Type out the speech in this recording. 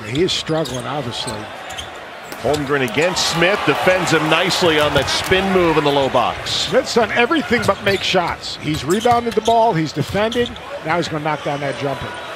He is struggling, obviously. Holmgren against Smith, defends him nicely on that spin move in the low box. Smith's done everything but make shots. He's rebounded the ball, he's defended, now he's going to knock down that jumper.